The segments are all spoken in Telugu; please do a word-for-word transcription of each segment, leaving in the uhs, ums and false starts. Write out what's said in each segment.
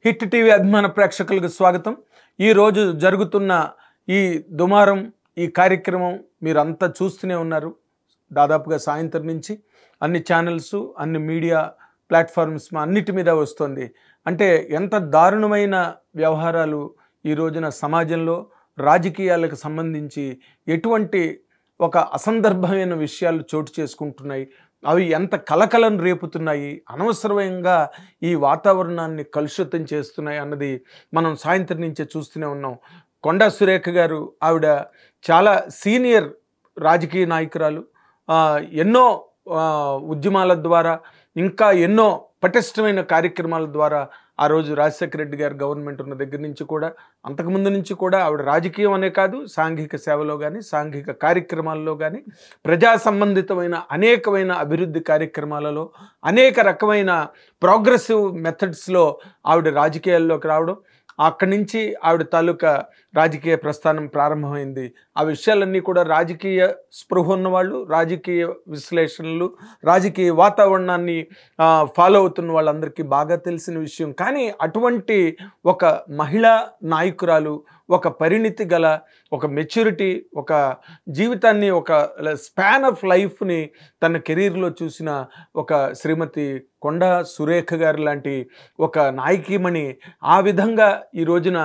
హిట్ టీవీ అభిమాన ప్రేక్షకులకు స్వాగతం. ఈ రోజు జరుగుతున్న ఈ దుమారం ఈ కార్యక్రమం మీరంతా చూస్తూనే ఉన్నారు. దాదాపుగా సాయంత్రం నుంచి అన్ని ఛానల్స్ అన్ని మీడియా ప్లాట్ఫామ్స్ అన్నిటి మీద వస్తుంది. అంటే ఎంత దారుణమైన వ్యవహారాలు ఈ రోజున సమాజంలో రాజకీయాలకు సంబంధించి ఎటువంటి ఒక అసందర్భమైన విషయాలు చోటు చేసుకుంటున్నాయి, అవి ఎంత కలకలను రేపుతున్నాయి, అనవసరంగా ఈ వాతావరణాన్ని కలుషితం చేస్తున్నాయి అన్నది మనం సాయంత్రం నుంచే చూస్తూనే ఉన్నాం. కొండా సురేఖ గారు ఆవిడ చాలా సీనియర్ రాజకీయ నాయకురాలు. ఎన్నో ఉద్యమాల ద్వారా ఇంకా ఎన్నో పటిష్టమైన కార్యక్రమాల ద్వారా ఆ రోజు రాజశేఖర రెడ్డి గారు గవర్నమెంట్ ఉన్న దగ్గర నుంచి కూడా అంతకుముందు నుంచి కూడా ఆవిడ రాజకీయం అనే కాదు, సాంఘిక సేవలో కానీ సాంఘిక కార్యక్రమాల్లో కానీ ప్రజా సంబంధితమైన అనేకమైన అభివృద్ధి కార్యక్రమాలలో అనేక రకమైన ప్రోగ్రెసివ్ మెథడ్స్లో ఆవిడ రాజకీయాల్లోకి రావడం, అక్కడి నుంచి ఆవిడ తాలూకా రాజకీయ ప్రస్థానం ప్రారంభమైంది. ఆ విషయాలన్నీ కూడా రాజకీయ స్పృహ ఉన్నవాళ్ళు, రాజకీయ విశ్లేషణలు, రాజకీయ వాతావరణాన్ని ఫాలో అవుతున్న వాళ్ళందరికీ బాగా తెలిసిన విషయం. కానీ అటువంటి ఒక మహిళా నాయకురాలు, ఒక పరిణితి గల, ఒక మెచ్యూరిటీ, ఒక జీవితాన్ని, ఒక స్పాన్ ఆఫ్ లైఫ్ని తన కెరీర్లో చూసిన ఒక శ్రీమతి కొండా సురేఖ గారు లాంటి ఒక నాయకీమణి ఆ విధంగా ఈ రోజున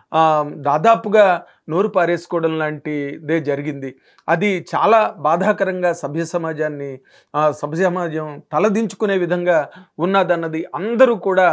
దాదాపుగా నోరు పారేసుకోవడం లాంటిదే జరిగింది. అది చాలా బాధాకరంగా సభ్య సమాజాన్ని సభ్య సమాజం తలదించుకునే విధంగా ఉన్నదన్నది అందరూ కూడా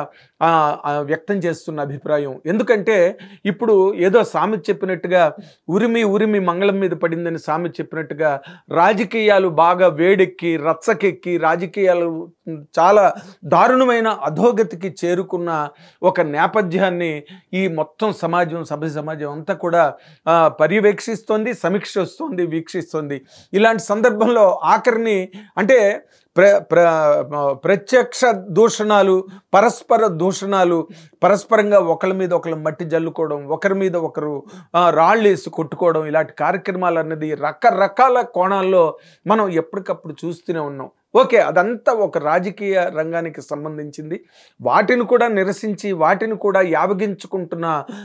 వ్యక్తం చేస్తున్న అభిప్రాయం. ఎందుకంటే ఇప్పుడు ఏదో సామెత చెప్పినట్టుగా ఉరిమి ఉరిమి మంగళం మీద పడిందని సామెత చెప్పినట్టుగా రాజకీయాలు బాగా వేడెక్కి రచ్చకెక్కి రాజకీయాలు చాలా దారుణమైన అధోగతికి చేరుకున్న ఒక నేపథ్యాన్ని ఈ మొత్తం సమాజం సభ్య సమాజం అంతా కూడా పర్యవేక్షిస్తోంది, సమీక్షిస్తోంది, వీక్షిస్తోంది. ఇలాంటి సందర్భంలో ఆఖరిని అంటే ప్ర ప్ర ప్రత్యక్ష దూషణాలు, పరస్పర దూషణాలు, పరస్పరంగా ఒకరి మీద ఒకరు మట్టి జల్లుకోవడం, ఒకరి మీద ఒకరు రాళ్ళు వేసి కొట్టుకోవడం, ఇలాంటి కార్యక్రమాలు అన్నది రకరకాల కోణాల్లో మనం ఎప్పటికప్పుడు చూస్తూనే ఉన్నాం. ఓకే, అదంతా ఒక రాజకీయ రంగానికి సంబంధించింది. వాటిని కూడా నిరసించి వాటిని కూడా యావగించుకుంటున్న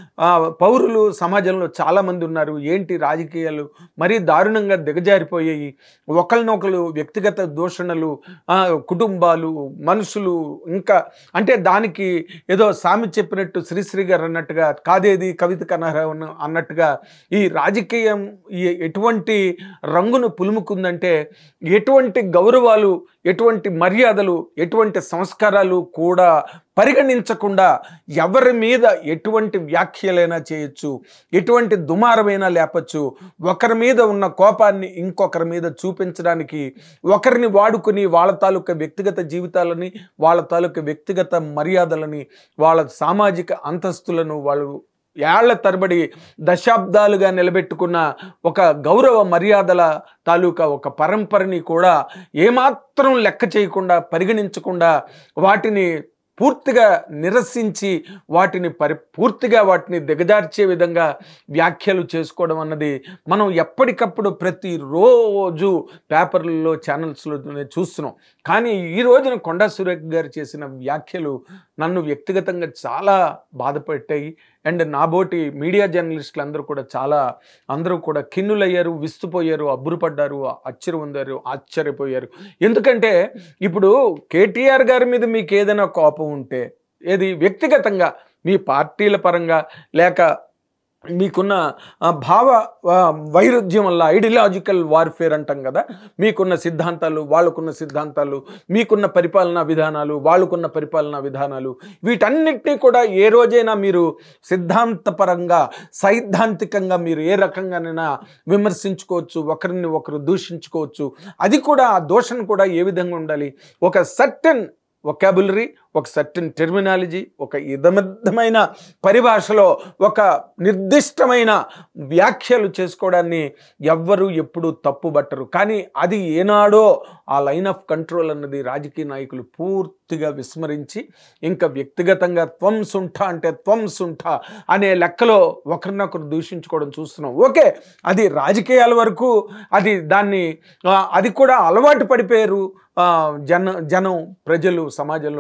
పౌరులు సమాజంలో చాలామంది ఉన్నారు. ఏంటి రాజకీయాలు మరీ దారుణంగా దిగజారిపోయాయి, ఒకరినొకరు వ్యక్తిగత దూషణలు, కుటుంబాలు, మనుషులు, ఇంకా అంటే దానికి ఏదో సామెత చెప్పినట్టు శ్రీశ్రీ గారు అన్నట్టుగా కాదేది కవిత కనహరం అన్నట్టుగా ఈ రాజకీయం ఎటువంటి రంగును పులుముకుందంటే ఎటువంటి గౌరవాలు, ఎటువంటి మర్యాదలు, ఎటువంటి సంస్కారాలు కూడా పరిగణించకుండా ఎవరి మీద ఎటువంటి వ్యాఖ్యలైనా చేయొచ్చు, ఎటువంటి దుమారమైనా లేపచ్చు. ఒకరి మీద ఉన్న కోపాన్ని ఇంకొకరి మీద చూపించడానికి ఒకరిని వాడుకుని వాళ్ళ తాలూకా వ్యక్తిగత జీవితాలని, వాళ్ళ తాలూకా వ్యక్తిగత మర్యాదలని, వాళ్ళ సామాజిక అంతస్తులను వాళ్ళు ఏళ్ల తరబడి దశాబ్దాలుగా నిలబెట్టుకున్న ఒక గౌరవ మర్యాదల తాలూకా ఒక పరంపరని కూడా ఏమాత్రం లెక్క చేయకుండా, పరిగణించకుండా వాటిని పూర్తిగా నిరసించి వాటిని పరి పూర్తిగా వాటిని దిగజార్చే విధంగా వ్యాఖ్యలు చేసుకోవడం అన్నది మనం ఎప్పటికప్పుడు ప్రతిరోజు పేపర్లలో ఛానల్స్లో చూస్తున్నాం. కానీ ఈ రోజున కొండా సురేఖ గారు చేసిన వ్యాఖ్యలు నన్ను వ్యక్తిగతంగా చాలా బాధపెట్టాయి. అండ్ నాబోటి మీడియా జర్నలిస్టులు అందరూ కూడా చాలా అందరూ కూడా కిన్నులయ్యారు, విస్తుపోయారు, అబ్బురుపడ్డారు, ఆశ్చర్య పొందారు, ఆశ్చర్యపోయారు. ఎందుకంటే ఇప్పుడు కేటీఆర్ గారి మీద మీకు ఏదైనా కోపం ఉంటే ఏది వ్యక్తిగతంగా మీ పార్టీల పరంగా లేక మీకున్న భావ వైరుధ్యం వల్ల ఐడియాలజికల్ వార్ఫేర్ అంటాం కదా, మీకున్న సిద్ధాంతాలు, వాళ్ళకున్న సిద్ధాంతాలు, మీకున్న పరిపాలనా విధానాలు, వాళ్ళకున్న పరిపాలనా విధానాలు, వీటన్నిటినీ కూడా ఏ రోజైనా మీరు సిద్ధాంతపరంగా సైద్ధాంతికంగా మీరు ఏ రకంగానైనా విమర్శించుకోవచ్చు, ఒకరిని ఒకరు దూషించుకోవచ్చు. అది కూడా ఆ దూషణ కూడా ఏ విధంగా ఉండాలి, ఒక సర్టెన్ వొకాబులరీ, ఒక సర్టెన్ టెర్మినాలజీ, ఒక ఇదమిద్దమైన పరిభాషలో ఒక నిర్దిష్టమైన వ్యాఖ్యలు చేసుకోవడాన్ని ఎవ్వరూ ఎప్పుడూ తప్పుబట్టరు. కానీ అది ఏనాడో ఆ లైన్ ఆఫ్ కంట్రోల్ అన్నది రాజకీయ నాయకులు పూర్తిగా విస్మరించి ఇంకా వ్యక్తిగతంగా త్వం సుంఠ అంటే త్వం సుంఠ అనే లెక్కలో ఒకరినొకరు దూషించుకోవడం చూస్తున్నాం. ఓకే, అది రాజకీయాల వరకు అది దాన్ని అది కూడా అలవాటు పడిపోయారు జన జనం ప్రజలు సమాజంలో.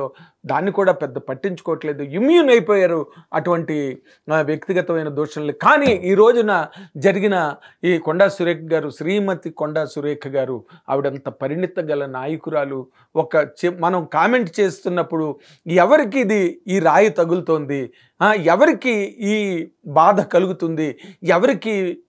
దాన్ని కూడా పెద్ద పట్టించుకోవట్లేదు, ఇమ్యూన్ అయిపోయారు అటువంటి వ్యక్తిగతమైన దోషాలు. కానీ ఈ రోజున జరిగిన ఈ కొండా సురేఖ గారు, శ్రీమతి కొండా సురేఖ గారు, ఆవిడంత పరిణిత గల నాయకురాలు. ఒక మనం కామెంట్ చేస్తున్నప్పుడు ఎవరికి ఇది ఈ రాయి తగులుతోంది, ఎవరికి ఈ బాధ కలుగుతుంది, ఎవరికి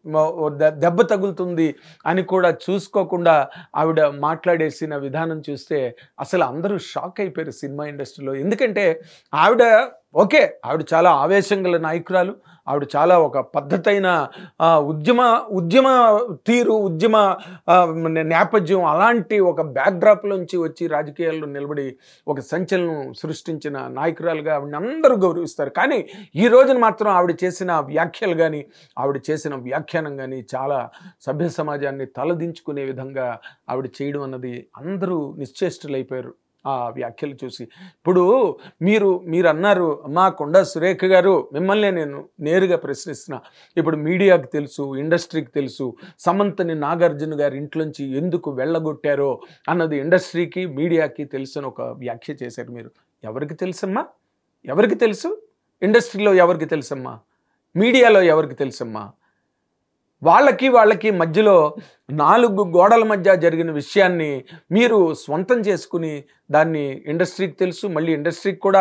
దెబ్బ తగులుతుంది అని కూడా చూసుకోకుండా ఆవిడ మాట్లాడేసిన విధానం చూస్తే అసలు అందరూ షాక్ అయిపోయారు సినిమా ఇండస్ట్రీలో. ఎందుకంటే ఆవిడ ఓకే, ఆవిడ చాలా ఆవేశం గల నాయకురాలు, ఆవిడ చాలా ఒక పద్ధతైన ఉద్యమ ఉద్యమ తీరు, ఉద్యమ నేపథ్యం, అలాంటి ఒక బ్యాక్డ్రాప్లోంచి వచ్చి రాజకీయాల్లో నిలబడి ఒక సంచలనం సృష్టించిన నాయకురాలుగా ఆవిడని అందరూ గౌరవిస్తారు. కానీ ఈ రోజున మాత్రం ఆవిడ చేసిన వ్యాఖ్యలు కానీ, ఆవిడ చేసిన వ్యాఖ్యానం కానీ చాలా సభ్య సమాజాన్ని తలదించుకునే విధంగా ఆవిడ చేయడం అన్నది అందరూ నిశ్చేష్టులైపోయారు ఆ వ్యాఖ్యలు చూసి. ఇప్పుడు మీరు మీరు అన్నారు, అమ్మా కొండా సురేఖ గారు, మిమ్మల్ని నేను నేరుగా ప్రశ్నిస్తున్నా. ఇప్పుడు మీడియాకి తెలుసు, ఇండస్ట్రీకి తెలుసు, సమంతని నాగార్జున గారి ఇంట్లోంచి ఎందుకు వెళ్ళగొట్టారో అన్నది ఇండస్ట్రీకి, మీడియాకి తెలిసిన ఒక వ్యాఖ్య చేశారు మీరు. ఎవరికి తెలుసమ్మా? ఎవరికి తెలుసు? ఇండస్ట్రీలో ఎవరికి తెలుసమ్మా? మీడియాలో ఎవరికి తెలుసమ్మా? వాళ్ళకి వాళ్ళకి మధ్యలో నాలుగు గోడల మధ్య జరిగిన విషయాన్ని మీరు స్వంతం చేసుకుని దాన్ని ఇండస్ట్రీకి తెలుసు, మళ్ళీ ఇండస్ట్రీకి కూడా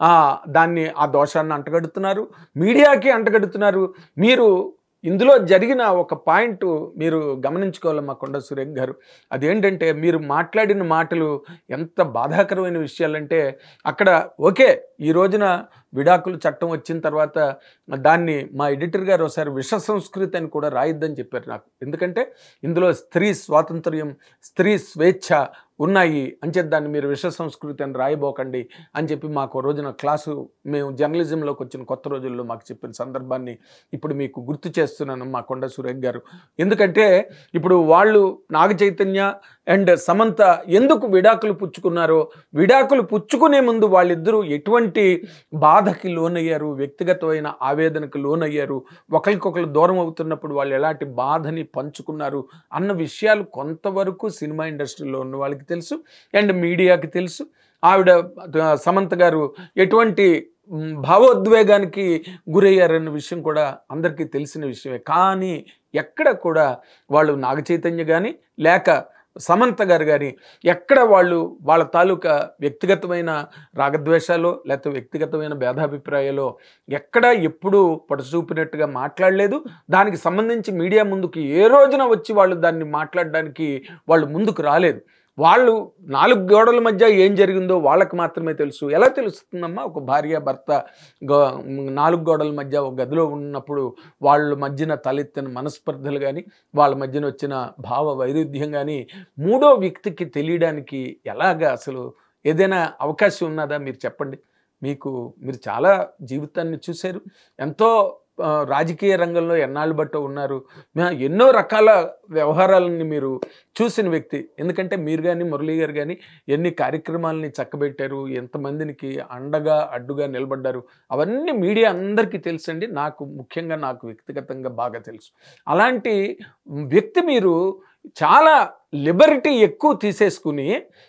దాన్ని ఆ దోషాన్ని అంటగడుతున్నారు, మీడియాకి అంటగడుతున్నారు. మీరు ఇందులో జరిగిన ఒక పాయింట్ మీరు గమనించుకోవాలమ్మా కొండా సురేఖ గారు. అదేంటంటే మీరు మాట్లాడిన మాటలు ఎంత బాధాకరమైన విషయాలంటే, అక్కడ ఓకే ఈ రోజున విడాకుల చట్టం వచ్చిన తర్వాత దాన్ని మా ఎడిటర్ గారు ఒకసారి విష సంస్కృతి అని కూడా రాయిద్దని చెప్పారు నాకు. ఎందుకంటే ఇందులో స్త్రీ స్వాతంత్ర్యం, స్త్రీ స్వేచ్ఛ ఉన్నాయి అని చెప్పి దాన్ని మీరు విష సంస్కృతి అని రాయబోకండి అని చెప్పి మాకు రోజున క్లాసు, మేము జర్నలిజంలోకి వచ్చిన కొత్త రోజుల్లో మాకు చెప్పిన సందర్భాన్ని ఇప్పుడు మీకు గుర్తు చేస్తున్నాను మా కొండా సురేఖ గారు. ఎందుకంటే ఇప్పుడు వాళ్ళు నాగ చైతన్య అండ్ సమంత ఎందుకు విడాకులు పుచ్చుకున్నారో, విడాకులు పుచ్చుకునే ముందు వాళ్ళిద్దరూ ఎటువంటి బాధకి లోనయ్యారు, వ్యక్తిగతమైన ఆవేదనకు లోనయ్యారు, ఒకరికొకరు దూరం అవుతున్నప్పుడు వాళ్ళు ఎలాంటి బాధని పంచుకున్నారు అన్న విషయాలు కొంతవరకు సినిమా ఇండస్ట్రీలో ఉన్న వాళ్ళకి తెలుసు అండ్ మీడియాకి తెలుసు. ఆవిడ సమంత గారు ఎటువంటి భావోద్వేగానికి గురయ్యారన్న విషయం కూడా అందరికీ తెలిసిన విషయమే. కానీ ఎక్కడ కూడా వాళ్ళు నాగ చైతన్య కానీ లేక సమంత గారు కానీ ఎక్కడ వాళ్ళు వాళ్ళ తాలూకా వ్యక్తిగతమైన రాగద్వేషాలు లేకపోతే వ్యక్తిగతమైన భేదాభిప్రాయాలు ఎక్కడ ఎప్పుడూ పొడచూపినట్టుగా మాట్లాడలేదు. దానికి సంబంధించి మీడియా ముందుకు ఏ రోజున వచ్చి వాళ్ళు దాన్ని మాట్లాడడానికి వాళ్ళు ముందుకు రాలేదు. వాళ్ళు నాలుగు గోడల మధ్య ఏం జరిగిందో వాళ్ళకి మాత్రమే తెలుసు. ఎలా తెలుస్తుందమ్మా? ఒక భార్య భర్త గో నాలుగు గోడల మధ్య ఒక గదిలో ఉన్నప్పుడు వాళ్ళ మధ్యన తలెత్తిన మనస్పర్ధలు కానీ, వాళ్ళ మధ్యన వచ్చిన భావ వైరుధ్యం కానీ మూడో వ్యక్తికి తెలియడానికి ఎలాగా అసలు ఏదైనా అవకాశం ఉన్నదా? మీరు చెప్పండి. మీకు మీరు చాలా జీవితాన్ని చూశారు, ఎంతో రాజకీయ రంగంలో ఎన్నాళ్ళు బట్టో ఉన్నారు, ఎన్నో రకాల వ్యవహారాలని మీరు చూసిన వ్యక్తి. ఎందుకంటే మీరు కానీ మురళీ గారు కానీ ఎన్ని కార్యక్రమాలని చక్కబెట్టారు, ఎంతమందికి అండగా అడ్డుగా నిలబడ్డారు, అవన్నీ మీడియా అందరికీ తెలుసండి. నాకు ముఖ్యంగా నాకు వ్యక్తిగతంగా బాగా తెలుసు. అలాంటి వ్యక్తి మీరు చాలా లిబర్టీ ఎక్కువ తీసేసుకుని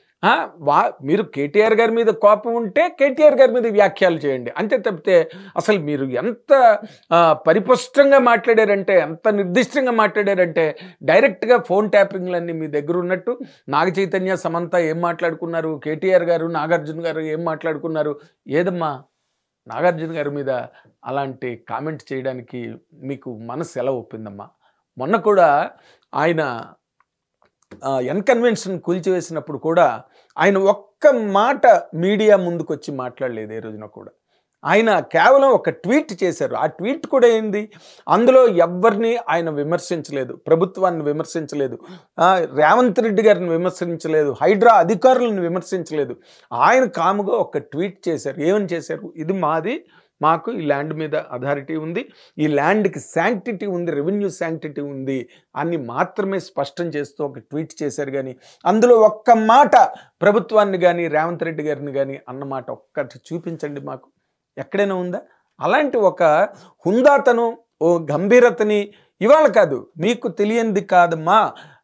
వా మీరు కేటీఆర్ గారి మీద కోపం ఉంటే కేటీఆర్ గారి మీద వ్యాఖ్యలు చేయండి అంతే తప్పితే అసలు మీరు ఎంత పరిపుష్టంగా మాట్లాడారంటే, ఎంత నిర్దిష్టంగా మాట్లాడారంటే, డైరెక్ట్గా ఫోన్ ట్యాపింగ్లన్నీ మీ దగ్గర ఉన్నట్టు నాగ చైతన్య సమంత ఏం మాట్లాడుకున్నారు, కేటీఆర్ గారు నాగార్జున గారు ఏం మాట్లాడుకున్నారు, ఏదమ్మా నాగార్జున గారి మీద అలాంటి కామెంట్ చేయడానికి మీకు మనసు ఎలా ఒప్పిందమ్మా? మొన్న కూడా ఆయన ఎన్ కన్వెన్షన్ కూల్చివేసినప్పుడు కూడా ఆయన ఒక్క మాట మీడియా ముందుకు వచ్చి మాట్లాడలేదు. ఏ రోజున కూడా ఆయన కేవలం ఒక ట్వీట్ చేశారు. ఆ ట్వీట్ కూడా ఏంది, అందులో ఎవరిని ఆయన విమర్శించలేదు, ప్రభుత్వాన్ని విమర్శించలేదు, రేవంత్ రెడ్డి గారిని విమర్శించలేదు, హైడ్రా అధికారులను విమర్శించలేదు. ఆయన కాముగా ఒక ట్వీట్ చేశారు. ఏమని చేశారు? ఇది మాది, మాకు ఈ ల్యాండ్ మీద అథారిటీ ఉంది, ఈ ల్యాండ్కి శాంక్టిటీ ఉంది, రెవెన్యూ శాంక్టిటీ ఉంది అని మాత్రమే స్పష్టం చేస్తూ ఒక ట్వీట్ చేశారు. కానీ అందులో ఒక్క మాట ప్రభుత్వాన్ని కానీ రేవంత్ రెడ్డి గారిని కానీ అన్నమాట ఒక్కటి చూపించండి మాకు, ఎక్కడైనా ఉందా? అలాంటి ఒక హుందాతను, ఓ గంభీరతని ఇవాళ కాదు, మీకు తెలియంది కాదమ్మా,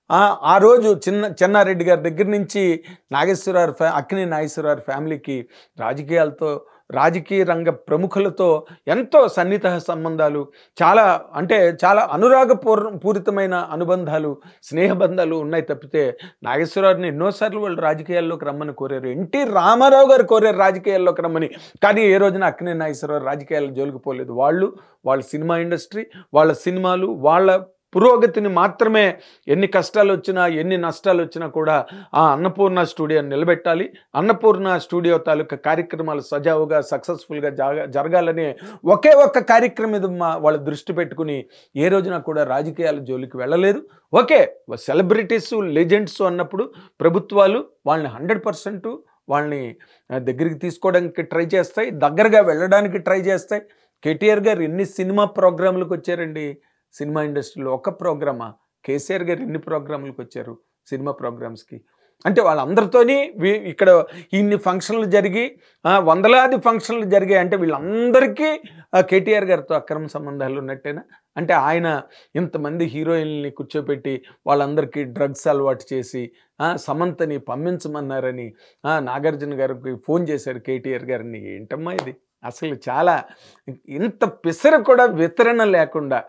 ఆ రోజు చిన్న చెన్నారెడ్డి గారి దగ్గర నుంచి నాగేశ్వరరావు ఫ్యా అక్కినేని నాగేశ్వరరావు ఫ్యామిలీకి రాజకీయాలతో రాజకీయ రంగ ప్రముఖులతో ఎంతో సన్నిహిత సంబంధాలు, చాలా అంటే చాలా అనురాగపూర్ పూరితమైన అనుబంధాలు, స్నేహబంధాలు ఉన్నాయి తప్పితే నాగేశ్వరరావుని ఎన్నోసార్లు వాళ్ళు రాజకీయాల్లోకి రమ్మని కోరారు. ఎన్టీ రామారావు గారు కోరారు రాజకీయాల్లోకి రమ్మని. కానీ ఏ రోజున అక్కినేని నాగేశ్వరరావు రాజకీయాల్లో జోలికి పోలేదు. వాళ్ళు వాళ్ళ సినిమా ఇండస్ట్రీ, వాళ్ళ సినిమాలు, వాళ్ళ పురోగతిని మాత్రమే ఎన్ని కష్టాలు వచ్చినా ఎన్ని నష్టాలు వచ్చినా కూడా ఆ అన్నపూర్ణ స్టూడియోని నిలబెట్టాలి, అన్నపూర్ణ స్టూడియో తాలూకా కార్యక్రమాలు సజావుగా సక్సెస్ఫుల్గా జరగ జరగాలనే ఒకే ఒక్క కార్యక్రమం మీద మా వాళ్ళ దృష్టి పెట్టుకుని ఏ రోజున కూడా రాజకీయాల జోలికి వెళ్ళలేదు. ఓకే, సెలబ్రిటీస్ లెజెండ్స్ అన్నప్పుడు ప్రభుత్వాలు వాళ్ళని హండ్రెడ్ పర్సెంట్ వాళ్ళని దగ్గరికి తీసుకోవడానికి ట్రై చేస్తాయి, దగ్గరగా వెళ్ళడానికి ట్రై చేస్తాయి. కేటీఆర్ గారు ఎన్ని సినిమా ప్రోగ్రాంలకు వచ్చారండి సినిమా ఇండస్ట్రీలో? ఒక ప్రోగ్రామా? కేసీఆర్ గారు ఎన్ని ప్రోగ్రాంలకు వచ్చారు సినిమా ప్రోగ్రామ్స్కి? అంటే వాళ్ళందరితోని ఇక్కడ ఇన్ని ఫంక్షన్లు జరిగి వందలాది ఫంక్షన్లు జరిగాయి అంటే వీళ్ళందరికీ కేటీఆర్ గారితో అక్రమ సంబంధాలు ఉన్నట్టేనా? అంటే ఆయన ఇంతమంది హీరోయిన్ని కూర్చోపెట్టి వాళ్ళందరికీ డ్రగ్స్ అలవాటు చేసి సమంతని పంపించమన్నారని నాగార్జున గారికి ఫోన్ చేశారు కేటీఆర్ గారిని. ఏంటమ్మా ఇది? అసలు చాలా ఇంత పిసర కూడా వితరణ లేకుండా,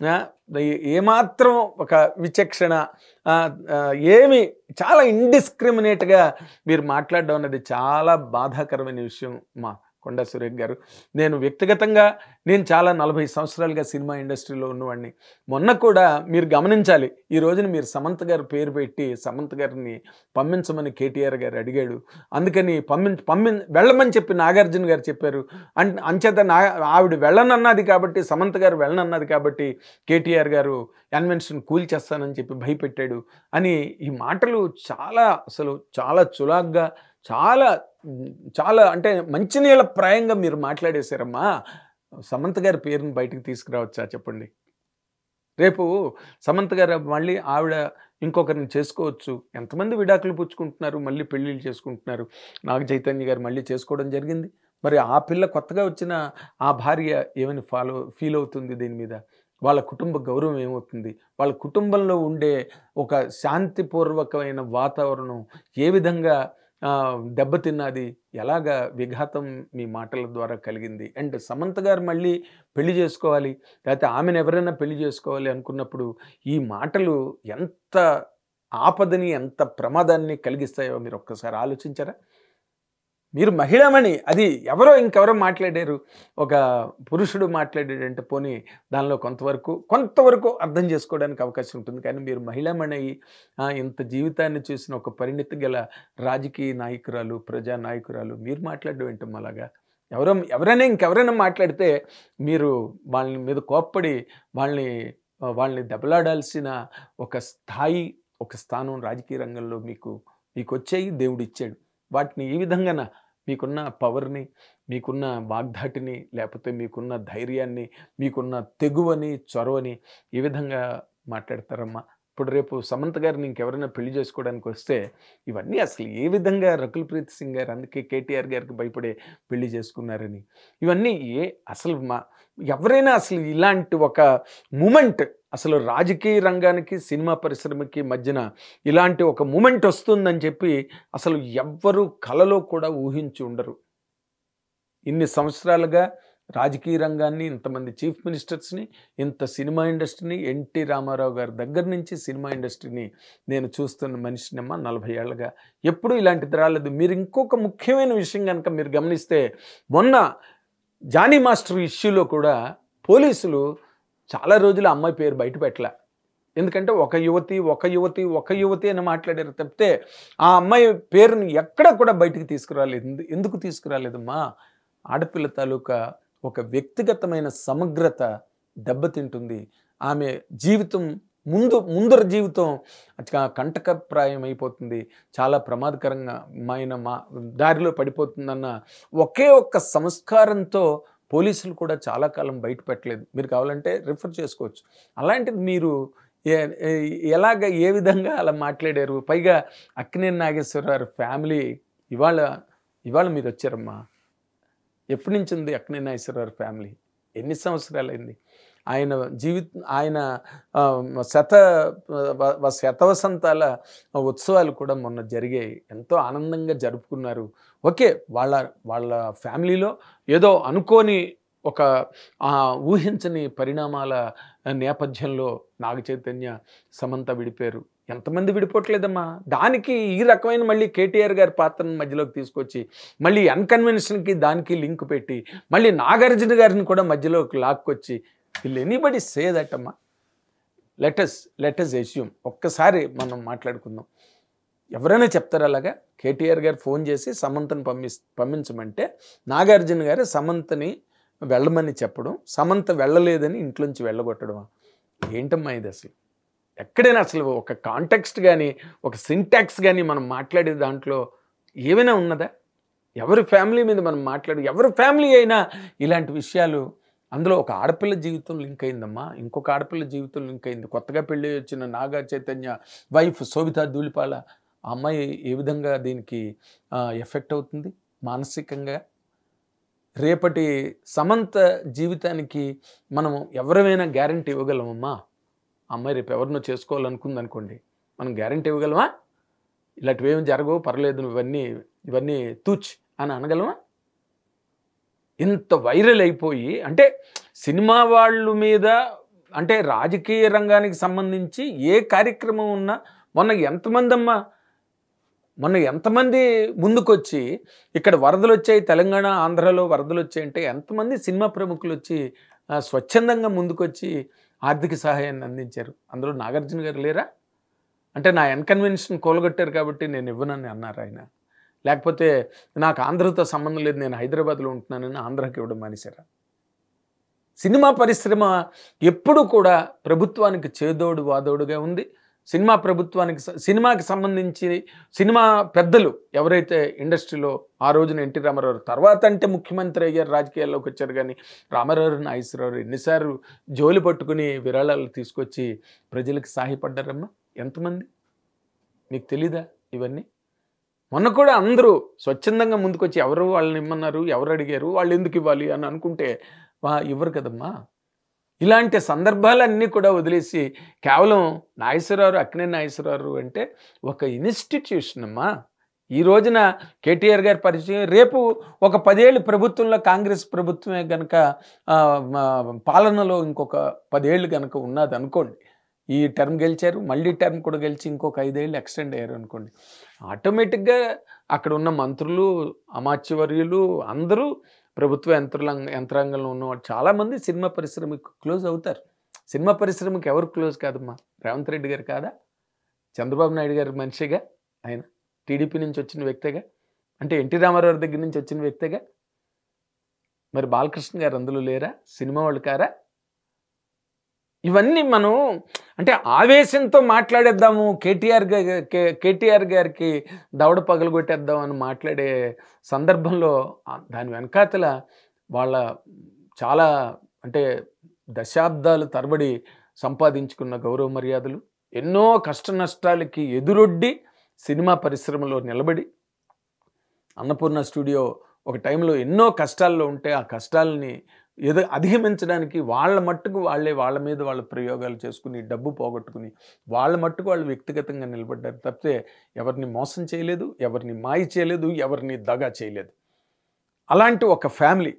ఏమాత్రం ఒక విచక్షణ ఏమి, చాలా ఇండిస్క్రిమినేట్గా మీరు మాట్లాడడం అన్నది చాలా బాధాకరమైన విషయం మా కొండా సురేఖ్ గారు. నేను వ్యక్తిగతంగా నేను చాలా నలభై సంవత్సరాలుగా సినిమా ఇండస్ట్రీలో ఉన్నవాడిని. మొన్న కూడా మీరు గమనించాలి, ఈ రోజున మీరు సమంత గారు పేరు పెట్టి సమంత గారిని పంపించమని కేటీఆర్ గారు అడిగాడు. అందుకని పంపి పంపి వెళ్ళమని చెప్పి నాగార్జున గారు చెప్పారు. అం అంచేత నా ఆవిడ వెళ్ళనన్నది కాబట్టి, సమంత గారు వెళ్ళనన్నది కాబట్టి కేటీఆర్ గారు కన్వెన్షన్ కూల్చేస్తానని చెప్పి భయపెట్టాడు అని ఈ మాటలు చాలా అసలు చాలా చులాగ్గా, చాలా చాలా అంటే మంచినీళ్ళ ప్రాయంగా మీరు మాట్లాడేశారమ్మా. సమంత గారి పేరుని బయటకు తీసుకురావచ్చా చెప్పండి? రేపు సమంత గారు మళ్ళీ ఆవిడ ఇంకొకరిని చేసుకోవచ్చు. ఎంతమంది విడాకులు పుచ్చుకుంటున్నారు, మళ్ళీ పెళ్ళిళ్ళు చేసుకుంటున్నారు. నాగ చైతన్య గారు మళ్ళీ చేసుకోవడం జరిగింది. మరి ఆ పిల్ల కొత్తగా వచ్చిన ఆ భార్య ఏమని ఫాలో ఫీల్ అవుతుంది దీని మీద? వాళ్ళ కుటుంబ గౌరవం ఏమవుతుంది? వాళ్ళ కుటుంబంలో ఉండే ఒక శాంతిపూర్వకమైన వాతావరణం ఏ విధంగా దెబ్బతిన్నది, ఎలాగా విఘాతం మీ మాటల ద్వారా కలిగింది? అండ్ సమంత గారు మళ్ళీ పెళ్లి చేసుకోవాలి, లేకపోతే ఆమెను ఎవరైనా పెళ్లి చేసుకోవాలి అనుకున్నప్పుడు ఈ మాటలు ఎంత ఆపదని, ఎంత ప్రమాదాన్ని కలిగిస్తాయో మీరు ఒక్కసారి ఆలోచించారా? మీరు మహిళమని అది ఎవరో ఇంకెవరో మాట్లాడారు, ఒక పురుషుడు మాట్లాడాడంటే పోనీ దానిలో కొంతవరకు కొంతవరకు అర్థం చేసుకోవడానికి అవకాశం ఉంటుంది. కానీ మీరు మహిళమని ఇంత జీవితాన్ని చూసిన ఒక పరిణితి గల రాజకీయ నాయకురాలు, ప్రజా నాయకురాలు మీరు మాట్లాడడం ఏంటమ్మా అలాగా? ఎవరో ఎవరైనా ఇంకెవరైనా మాట్లాడితే మీరు వాళ్ళ మీద కోప్పడి వాళ్ళని వాళ్ళని దెబ్బలాడాల్సిన ఒక స్థాయి, ఒక స్థానం రాజకీయ రంగంలో మీకు మీకు వచ్చాయి, దేవుడు ఇచ్చాడు. వాటిని ఈ విధంగా మీకున్న పవర్ని, మీకున్న వాగ్ధాటిని, లేకపోతే మీకున్న ధైర్యాన్ని, మీకున్న తెగువని, చొరవని ఈ విధంగా మాట్లాడతారమ్మా? ఇప్పుడు రేపు సమంత గారిని ఇంకెవరైనా పెళ్లి చేసుకోవడానికి వస్తే ఇవన్నీ అసలు ఏ విధంగా రకుల్ ప్రీత్ సింగ్ గారు అందుకే కేటీఆర్ గారికి భయపడే పెళ్లి చేసుకున్నారని ఇవన్నీ ఏ అసలు మా ఎవరైనా అసలు ఇలాంటి ఒక మూమెంట్ అసలు రాజకీయ రంగానికి సినిమా పరిశ్రమకి మధ్యన ఇలాంటి ఒక మూమెంట్ వస్తుందని చెప్పి అసలు ఎవ్వరూ కలలో కూడా ఊహించి ఉండరు. ఇన్ని సంవత్సరాలుగా రాజకీయ రంగాన్ని, ఇంతమంది చీఫ్ మినిస్టర్స్ని, ఇంత సినిమా ఇండస్ట్రీని, ఎన్టీ రామారావు గారి దగ్గర నుంచి సినిమా ఇండస్ట్రీని నేను చూస్తున్న మనిషినమ్మా నలభై ఏళ్ళగా. ఎప్పుడూ ఇలాంటిది రాలేదు. మీరు ఇంకొక ముఖ్యమైన విషయం కనుక మీరు గమనిస్తే, మొన్న జానీ మాస్టర్ ఇష్యూలో కూడా పోలీసులు చాలా రోజులు అమ్మాయి పేరు బయట పెట్టలే. ఎందుకంటే ఒక యువతి ఒక యువతి ఒక యువతి అని మాట్లాడారు తప్పితే ఆ అమ్మాయి పేరుని ఎక్కడ కూడా బయటికి తీసుకురాలేదు. ఎందుకు తీసుకురాలేదమ్మా? ఆడపిల్ల తాలూకా ఒక వ్యక్తిగతమైన సమగ్రత దెబ్బతింటుంది. ఆమె జీవితం ముందు ముందర జీవితం కంటకప్రాయం అయిపోతుంది, చాలా ప్రమాదకరంగా మైన మా దారిలో పడిపోతుందన్న ఒకే ఒక్క సంస్కారంతో పోలీసులు కూడా చాలా కాలం బయట పెట్టలేదు. మీరు కావాలంటే రిఫర్ చేసుకోవచ్చు. అలాంటిది మీరు ఎలాగ ఏ విధంగా అలా మాట్లాడారు? పైగా అక్కినేని నాగేశ్వరరావు ఫ్యామిలీ ఇవాళ ఇవాళ మీరు వచ్చారమ్మా. ఎప్పటి నుంచి ఉంది అక్కినేని నాగేశ్వరరావు ఫ్యామిలీ? ఎన్ని సంవత్సరాలైంది? ఆయన జీవిత ఆయన శత శతవసంతాల ఉత్సవాలు కూడా మొన్న జరిగాయి. ఎంతో ఆనందంగా జరుపుకున్నారు. ఓకే, వాళ్ళ వాళ్ళ ఫ్యామిలీలో ఏదో అనుకోని ఒక ఊహించని పరిణామాల నేపథ్యంలో నాగ చైతన్య సమంత విడిపోయారు. ఎంతమంది విడిపోవట్లేదమ్మా. దానికి ఈ రకమైన మళ్ళీ కేటీఆర్ గారి పాత్రను మధ్యలోకి తీసుకొచ్చి మళ్ళీ అన్కన్వెన్షన్కి దానికి లింక్ పెట్టి మళ్ళీ నాగార్జున గారిని కూడా మధ్యలోకి లాక్కొచ్చి విల్ ఎనీబడి సే దట్ అమ్మా. Let us let us assume. ఒక్కసారి మనం మాట్లాడుకుందాం. ఎవరైనా చెప్తారు అలాగా? కేటీఆర్ గారు ఫోన్ చేసి సమంతని పంపి పంపించమంటే నాగార్జున గారు సమంతని వెళ్ళమని చెప్పడం, సమంత వెళ్ళలేదని ఇంట్లోంచి వెళ్ళగొట్టడమా? ఏంటమ్మా ఇది అసలు? ఎక్కడైనా అసలు ఒక కాంటెక్స్ట్ కానీ ఒక సింటాక్స్ కానీ మనం మాట్లాడే దాంట్లో ఏమైనా ఉన్నదా? ఎవరి ఫ్యామిలీ మీద మనం మాట్లాడు, ఎవరి ఫ్యామిలీ అయినా ఇలాంటి విషయాలు, అందులో ఒక ఆడపిల్ల జీవితం లింక్ అయిందమ్మా, ఇంకొక ఆడపిల్ల జీవితం లింక్ అయింది. కొత్తగా పెళ్ళి వచ్చిన నాగ చైతన్య వైఫ్ శోభితా ధూళిపాల, ఆ అమ్మాయి ఏ విధంగా దీనికి ఎఫెక్ట్ అవుతుంది మానసికంగా? రేపటి సమంత జీవితానికి మనం ఎవరైనా గ్యారంటీ ఇవ్వగలమమ్మా? అమ్మాయి రేపు ఎవరినో చేసుకోవాలనుకుంది అనుకోండి, మనం గ్యారంటీ ఇవ్వగలమా? ఇలాంటివి ఏమి జరగవు, పర్లేదు, ఇవన్నీ ఇవన్నీ తూచ్ అని అనగలమా? ఇంత వైరల్ అయిపోయి, అంటే సినిమా వాళ్ళు మీద, అంటే రాజకీయ రంగానికి సంబంధించి ఏ కార్యక్రమం ఉన్నా మొన్న ఎంతమంది అమ్మా మొన్న ఎంతమంది ముందుకొచ్చి ఇక్కడ వరదలు వచ్చాయి, తెలంగాణ ఆంధ్రాలో వరదలు వచ్చాయంటే ఎంతమంది సినిమా ప్రముఖులు వచ్చి స్వచ్ఛందంగా ముందుకొచ్చి ఆర్థిక సహాయాన్ని అందించారు. అందులో నాగార్జున గారు లేరా? అంటే నా అన్కన్వెన్షన్ కూలగొట్టారు కాబట్టి నేను ఇవ్వనని అన్నారు ఆయన. లేకపోతే నాకు ఆంధ్రతో సంబంధం లేదు, నేను హైదరాబాద్లో ఉంటున్నానని ఆంధ్రాకి ఇవ్వడం మానేశారా? సినిమా పరిశ్రమ ఎప్పుడు కూడా ప్రభుత్వానికి చేదోడు వాదోడుగా ఉంది. సినిమా ప్రభుత్వానికి సినిమాకి సంబంధించి సినిమా పెద్దలు ఎవరైతే ఇండస్ట్రీలో ఆ రోజున ఎన్టీ రామారావు తర్వాత అంటే ముఖ్యమంత్రి అయ్యారు, రాజకీయాల్లోకి వచ్చారు, కానీ రామారావు నాగేశ్వరరావు ఎన్నిసార్లు జోలి పట్టుకుని విరాళాలు తీసుకొచ్చి ప్రజలకు సహాయపడ్డారమ్మా? ఎంతమంది? మీకు తెలీదా ఇవన్నీ? మొన్న కూడా అందరూ స్వచ్ఛందంగా ముందుకొచ్చి ఎవరు వాళ్ళని ఇమ్మన్నారు, ఎవరు అడిగారు, వాళ్ళు ఎందుకు ఇవ్వాలి అని అనుకుంటే వా ఇవ్వరు కదమ్మా. ఇలాంటి సందర్భాలన్నీ కూడా వదిలేసి కేవలం నాగేశ్వరరావు, అక్కినేని నాగేశ్వరరావు అంటే ఒక ఇన్స్టిట్యూషన్ అమ్మా. ఈ రోజున కేటీఆర్ గారి పరిచయం, రేపు ఒక పదేళ్ళు ప్రభుత్వంలో కాంగ్రెస్ ప్రభుత్వమే కనుక పాలనలో ఇంకొక పదేళ్ళు కనుక ఉన్నది అనుకోండి, ఈ టర్మ్ గెలిచారు, మళ్ళీ టర్మ్ కూడా గెలిచి ఇంకొక ఐదేళ్ళు ఎక్స్టెండ్ అయ్యారు అనుకోండి, ఆటోమేటిక్గా అక్కడ ఉన్న మంత్రులు, అమాత్యవర్యులు అందరూ ప్రభుత్వ యంత్రాంగ యంత్రాంగంలో ఉన్నవాళ్ళు చాలామంది సినిమా పరిశ్రమకు క్లోజ్ అవుతారు. సినిమా పరిశ్రమకి ఎవరు క్లోజ్ కాదమ్మా? రేవంత్ రెడ్డి గారు కాదా? చంద్రబాబు నాయుడు గారి మనిషిగా, ఆయన టీడీపీ నుంచి వచ్చిన వ్యక్తిగా, అంటే ఎన్టీ రామారావు దగ్గర నుంచి వచ్చిన వ్యక్తిగా. మరి బాలకృష్ణ గారు అందులో లేరా? సినిమా వాళ్ళు కారా? ఇవన్నీ మనం అంటే ఆవేశంతో మాట్లాడేద్దాము, కేటీఆర్ కేటీఆర్ గారికి దవడ పగలగొట్టేద్దాం అని మాట్లాడే సందర్భంలో దాని వెనకాతల వాళ్ళ చాలా అంటే దశాబ్దాలు తరబడి సంపాదించుకున్న గౌరవ మర్యాదలు, ఎన్నో కష్ట నష్టాలకి ఎదురొడ్డి సినిమా పరిశ్రమలో నిలబడి, అన్నపూర్ణ స్టూడియో ఒక టైంలో ఎన్నో కష్టాల్లో ఉంటే ఆ కష్టాలని ఏదో అధిగమించడానికి వాళ్ళ మట్టుకు వాళ్ళే వాళ్ళ మీద వాళ్ళ ప్రయోగాలు చేసుకుని డబ్బు పోగొట్టుకుని వాళ్ళ మట్టుకు వాళ్ళు వ్యక్తిగతంగా నిలబడ్డారు తప్పితే ఎవరిని మోసం చేయలేదు, ఎవరిని మాయ చేయలేదు, ఎవరిని దగా చేయలేదు. అలాంటి ఒక ఫ్యామిలీ,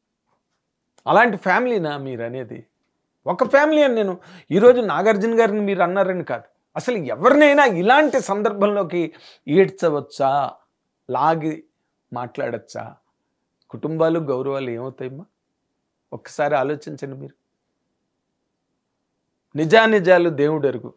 అలాంటి ఫ్యామిలీనా మీరు అనేది? ఒక ఫ్యామిలీ అని నేను ఈరోజు నాగార్జున గారిని మీరు అన్నారని కాదు, అసలు ఎవరినైనా ఇలాంటి సందర్భంలోకి ఈడ్చవచ్చా, లాగి మాట్లాడచ్చా? కుటుంబాలు గౌరవాలు ఏమవుతాయమ్మా? ఒక్కసారి ఆలోచించండి మీరు. నిజానిజాలు దేవుడు ఎరుగు.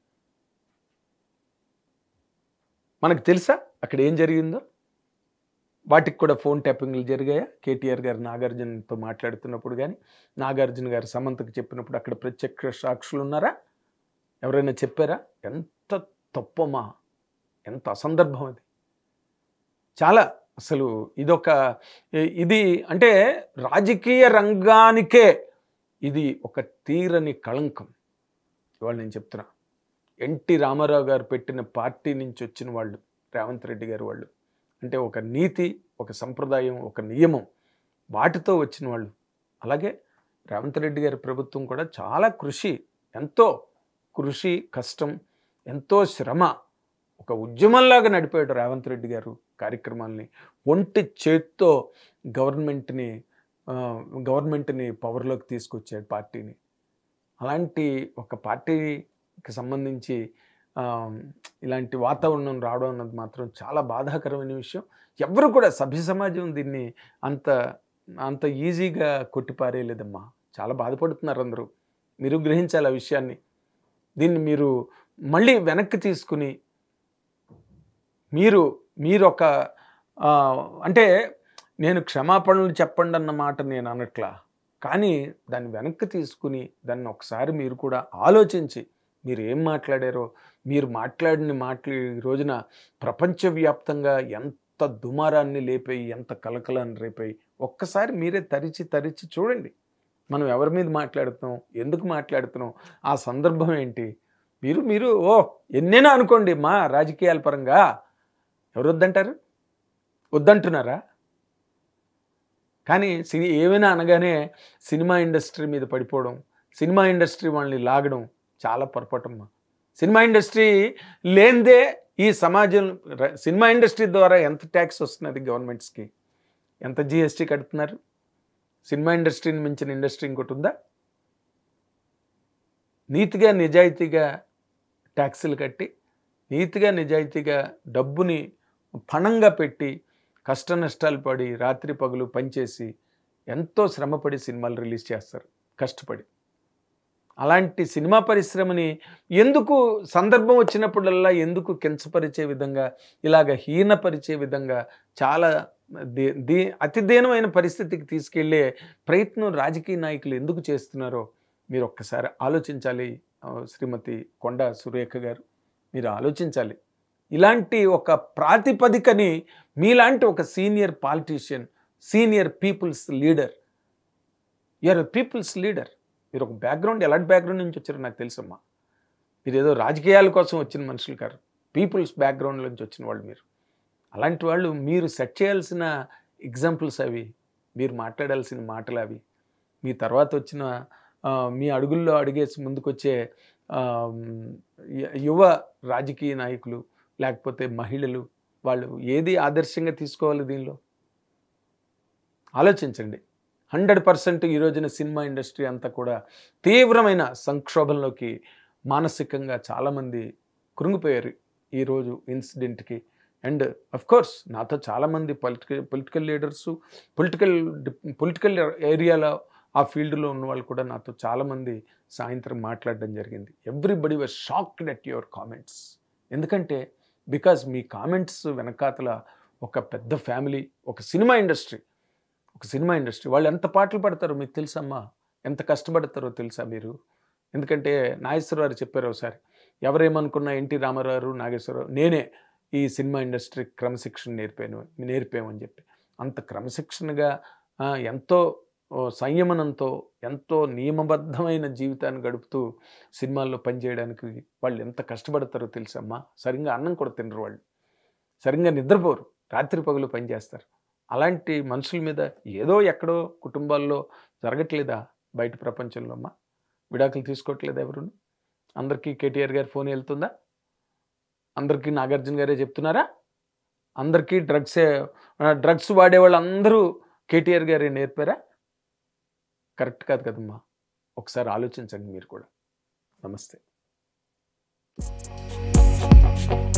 మనకు తెలుసా అక్కడ ఏం జరిగిందో? వాటికి కూడా ఫోన్ ట్యాపింగ్లు జరిగాయా? కేటీఆర్ గారు నాగార్జునతో మాట్లాడుతున్నప్పుడు కానీ, నాగార్జున గారు సమంతకు చెప్పినప్పుడు అక్కడ ప్రత్యక్ష సాక్షులు ఉన్నారా? ఎవరైనా చెప్పారా? ఎంత తప్పమా, ఎంత అసందర్భం అది. చాలా అసలు ఇదొక ఇది అంటే రాజకీయ రంగానికే ఇది ఒక తీరని కళంకం. ఇవాళ నేను చెప్తున్నా, ఎన్టీ రామారావు గారు పెట్టిన పార్టీ నుంచి వచ్చిన వాళ్ళు రేవంత్ రెడ్డి గారు వాళ్ళు, అంటే ఒక నీతి, ఒక సంప్రదాయం, ఒక నియమం, వాటితో వచ్చిన వాళ్ళు. అలాగే రేవంత్ రెడ్డి గారి ప్రభుత్వం కూడా చాలా కృషి, ఎంతో కృషి, కష్టం, ఎంతో శ్రమ, ఒక ఉద్యమంలాగా నడిపాడు రేవంత్ రెడ్డి గారు కార్యక్రమాల్ని. ఒంటి చేత్తో గవర్నమెంట్ని గవర్నమెంట్ని పవర్లోకి తీసుకొచ్చాడు పార్టీని. అలాంటి ఒక పార్టీకి సంబంధించి ఇలాంటి వాతావరణం రావడం అన్నది మాత్రం చాలా బాధాకరమైన విషయం. ఎవరు కూడా సభ్య సమాజం దీన్ని అంత అంత ఈజీగా కొట్టిపారేయలేదమ్మా. చాలా బాధపడుతున్నారు అందరూ. మీరు గ్రహించాలి ఆ విషయాన్ని. దీన్ని మీరు మళ్ళీ వెనక్కి తీసుకుని మీరు మీరు ఒక అంటే నేను క్షమాపణలు చెప్పండి అన్న మాట నేను అనట్లా, కానీ దాన్ని వెనక్కి తీసుకుని దాన్ని ఒకసారి మీరు కూడా ఆలోచించి మీరు ఏం మాట్లాడారో, మీరు మాట్లాడిన మాటలు ఈ రోజున ప్రపంచవ్యాప్తంగా ఎంత దుమారాన్ని లేపాయి, ఎంత కలకలాన్ని రేపాయి, ఒక్కసారి మీరే తరిచి తరిచి చూడండి. మనం ఎవరి మీద మాట్లాడుతున్నాం, ఎందుకు మాట్లాడుతున్నాం, ఆ సందర్భం ఏంటి, మీరు మీరు ఓ ఎన్నైనా అనుకోండి మా రాజకీయాల పరంగా. ఎవరు వద్దంటారు? వద్దంటున్నారా? కానీ సినీ ఏమైనా అనగానే సినిమా ఇండస్ట్రీ మీద పడిపోవడం, సినిమా ఇండస్ట్రీ వాళ్ళని లాగడం చాలా పొరపాటమ్మా. సినిమా ఇండస్ట్రీ లేనిదే ఈ సమాజం, సినిమా ఇండస్ట్రీ ద్వారా ఎంత ట్యాక్స్ వస్తున్నది గవర్నమెంట్స్కి, ఎంత జిఎస్టీ కడుతున్నారు? సినిమా ఇండస్ట్రీని మించిన ఇండస్ట్రీ ఇంకోటి ఉందా? నీతిగా నిజాయితీగా ట్యాక్సులు కట్టి, నీతిగా నిజాయితీగా డబ్బుని పణంగా పెట్టి, కష్ట నష్టాలు పడి, రాత్రి పగులు పనిచేసి, ఎంతో శ్రమపడి సినిమాలు రిలీజ్ చేస్తారు కష్టపడి. అలాంటి సినిమా పరిశ్రమని ఎందుకు సందర్భం వచ్చినప్పుడల్లా ఎందుకు కించపరిచే విధంగా, ఇలాగ హీనపరిచే విధంగా, చాలా దే దీ అతి దీనమైన పరిస్థితికి తీసుకెళ్లే ప్రయత్నం రాజకీయ నాయకులు ఎందుకు చేస్తున్నారో మీరు ఒక్కసారి ఆలోచించాలి. శ్రీమతి కొండా సురేఖ గారు, మీరు ఆలోచించాలి. ఇలాంటి ఒక ప్రాతిపదికని మీలాంటి ఒక senior politician, senior people's leader, you're people's leader, మీరు ఒక బ్యాక్గ్రౌండ్, ఎలాంటి బ్యాక్గ్రౌండ్ నుంచి వచ్చారో నాకు తెలుసమ్మా. మీరు ఏదో రాజకీయాల కోసం వచ్చిన మనుషులు కాదు, పీపుల్స్ బ్యాక్గ్రౌండ్ నుంచి వచ్చిన వాళ్ళు మీరు. అలాంటి వాళ్ళు మీరు సెట్ చేయాల్సిన ఎగ్జాంపుల్స్ అవి, మీరు మాట్లాడాల్సిన మాటలు అవి. మీ తర్వాత వచ్చిన మీ అడుగుల్లో అడిగేసి ముందుకొచ్చే యువ రాజకీయ నాయకులు లేకపోతే మహిళలు, వాళ్ళు ఏది ఆదర్శంగా తీసుకోవాలి దీనిలో ఆలోచించండి. హండ్రెడ్ పర్సెంట్ ఈ రోజున సినిమా ఇండస్ట్రీ అంతా కూడా తీవ్రమైన సంక్షోభంలోకి మానసికంగా చాలామంది కృంగిపోయారు ఈరోజు ఇన్సిడెంట్కి. అండ్ అఫ్కోర్స్ నాతో చాలామంది political political leaders, political political ఏరియాలో ఆ ఫీల్డ్లో ఉన్న వాళ్ళు కూడా నాతో చాలామంది సాయంత్రం మాట్లాడడం జరిగింది. Everybody was shocked at your comments. ఎందుకంటే బికాజ్ మీ కామెంట్స్ వెనకాతల ఒక పెద్ద ఫ్యామిలీ, ఒక సినిమా ఇండస్ట్రీ, ఒక సినిమా ఇండస్ట్రీ వాళ్ళు ఎంత పాటలు పడతారో మీకు తెలుసమ్మా, ఎంత కష్టపడతారో తెలుసా మీరు? ఎందుకంటే నాగేశ్వరరావు చెప్పారు ఒకసారి, ఎవరేమనుకున్నా ఎన్టీ రామారావు, నాగేశ్వరరావు, నేనే ఈ సినిమా ఇండస్ట్రీ క్రమశిక్షణ నేర్పాను నేర్పామని చెప్పి అంత క్రమశిక్షణగా ఎంతో సంయమనంతో ఎంతో నియమబద్ధమైన జీవితాన్ని గడుపుతూ సినిమాల్లో పనిచేయడానికి వాళ్ళు ఎంత కష్టపడతారో తెలుసమ్మా. సరిగ్గా అన్నం కూడా తినరు వాళ్ళు, సరిగ్గా నిద్రపోరు, రాత్రి పగులు పనిచేస్తారు. అలాంటి మనుషుల మీద ఏదో ఎక్కడో కుటుంబాల్లో జరగట్లేదా బయట ప్రపంచంలో అమ్మా? విడాకులు తీసుకోవట్లేదు ఎవరు? అందరికీ కేటీఆర్ గారి ఫోన్ వెళ్తుందా? అందరికీ నాగార్జున గారే చెప్తున్నారా? అందరికీ డ్రగ్సే డ్రగ్స్ వాడేవాళ్ళు అందరూ కేటీఆర్ గారే నేర్పారా? కరెక్ట్ కాదు కదమ్మా. ఒకసారి ఆలోచించండి మీరు కూడా. నమస్తే.